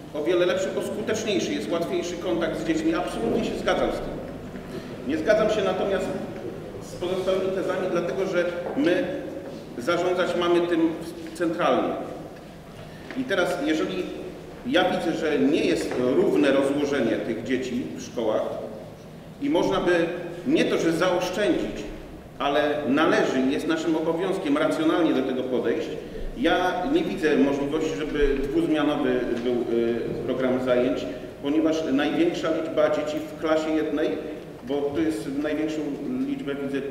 o wiele lepszy, bo skuteczniejszy, jest łatwiejszy kontakt z dziećmi. Absolutnie się zgadzam z tym. Nie zgadzam się natomiast z pozostałymi tezami, dlatego że my zarządzać mamy tym centralnie. I teraz, jeżeli ja widzę, że nie jest równe rozłożenie tych dzieci w szkołach i można by nie to, że zaoszczędzić, ale należy, jest naszym obowiązkiem racjonalnie do tego podejść. Ja nie widzę możliwości, żeby dwuzmianowy był program zajęć, ponieważ największa liczba dzieci w klasie jednej, bo tu jest największą liczbę, widzę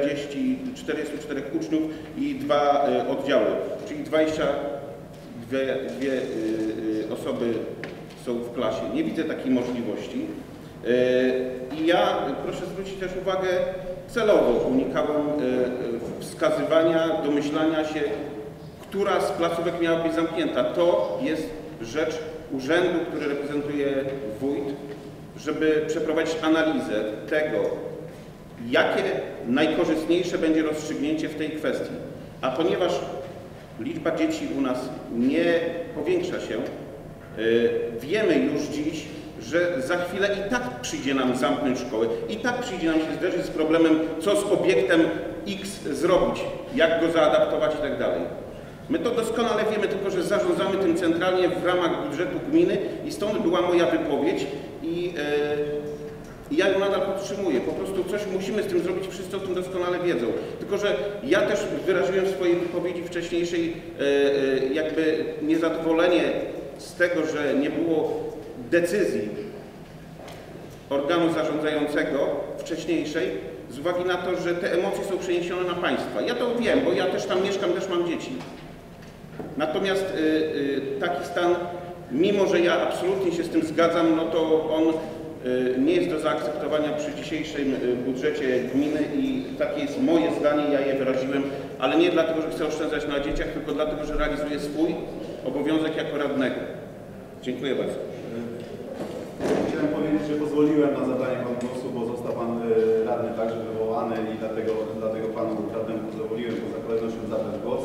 44 uczniów i 2 oddziały, czyli 22 osoby są w klasie. Nie widzę takiej możliwości. I ja, proszę zwrócić też uwagę, celowo unikałem wskazywania, domyślania się, która z placówek miała być zamknięta. To jest rzecz urzędu, który reprezentuje wójt, żeby przeprowadzić analizę tego, jakie najkorzystniejsze będzie rozstrzygnięcie w tej kwestii. A ponieważ liczba dzieci u nas nie powiększa się, wiemy już dziś, że za chwilę i tak przyjdzie nam zamknąć szkołę, i tak przyjdzie nam się zderzyć z problemem, co z obiektem X zrobić, jak go zaadaptować i tak dalej. My to doskonale wiemy, tylko że zarządzamy tym centralnie w ramach budżetu gminy i stąd była moja wypowiedź i ja ją nadal podtrzymuję. Po prostu coś musimy z tym zrobić, wszyscy o tym doskonale wiedzą. Tylko że ja też wyraziłem w swojej wypowiedzi wcześniejszej jakby niezadowolenie z tego, że nie było decyzji organu zarządzającego wcześniejszej, z uwagi na to, że te emocje są przeniesione na państwa. Ja to wiem, bo ja też tam mieszkam, też mam dzieci. Natomiast taki stan, mimo że ja absolutnie się z tym zgadzam, no to on nie jest do zaakceptowania przy dzisiejszym budżecie gminy i takie jest moje zdanie, ja je wyraziłem, ale nie dlatego, że chcę oszczędzać na dzieciach, tylko dlatego, że realizuję swój obowiązek jako radnego. Dziękuję bardzo. Chciałem powiedzieć, że pozwoliłem na zabranie panu głosu, bo został pan radny także wywołany i dlatego panu radnemu pozwoliłem poza kolejnością zabrać głos.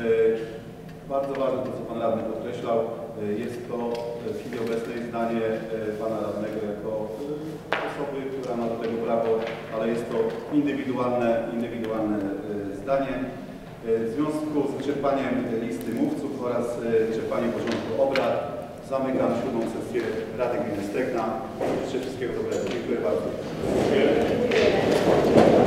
Bardzo ważne to, co pan radny podkreślał, jest to w chwili obecnej zdanie pana radnego jako osoby, która ma do tego prawo, ale jest to indywidualne zdanie. W związku z wyczerpaniem listy mówców oraz wyczerpaniem porządku obrad zamykam 7. sesję Rady Gminy Stegna. Życzę wszystkiego dobrego. Dziękuję bardzo.